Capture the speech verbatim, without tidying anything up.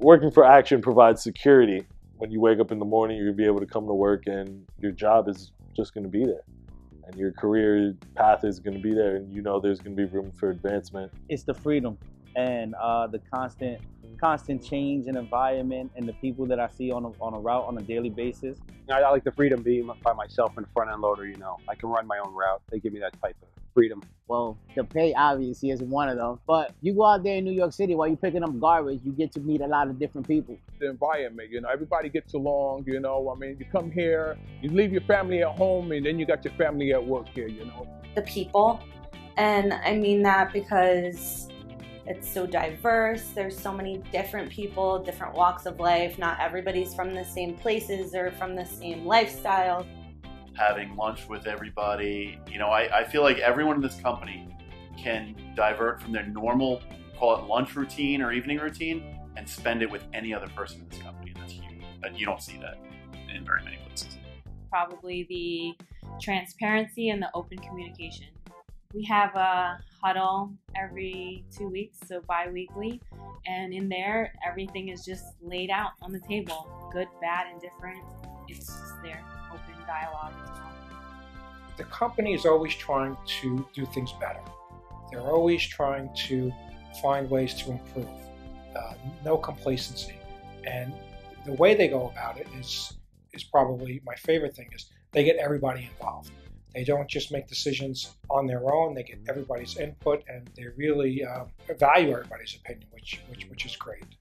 working for Action provides security. When you wake up in the morning, you're gonna be able to come to work and your job is just gonna be there. And your career path is gonna be there, and you know there's gonna be room for advancement. It's the freedom and uh, the constant constant change in environment and the people that I see on a, on a route on a daily basis. I, I like the freedom being by myself and front end loader, you know. I can run my own route. They give me that type of freedom. Well, the pay obviously is one of them, but you go out there in New York City while you're picking up garbage, you get to meet a lot of different people. The environment, you know, everybody gets along, you know. I mean, you come here, you leave your family at home, and then you got your family at work here, you know. The people, and I mean that because it's so diverse. There's so many different people, different walks of life. Not everybody's from the same places or from the same lifestyle. Having lunch with everybody, you know, I, I feel like everyone in this company can divert from their normal, call it lunch routine or evening routine, and spend it with any other person in this company. And that's huge. And you don't see that in very many places. Probably the transparency and the open communication. We have a huddle every two weeks, so bi-weekly, and in there, everything is just laid out on the table. Good, bad, and different. It's just there, open dialogue as well. The company is always trying to do things better. They're always trying to find ways to improve. Uh, no complacency. And the way they go about it is, is probably my favorite thing is they get everybody involved. They don't just make decisions on their own. They get everybody's input, and they really uh, value everybody's opinion, which, which, which is great.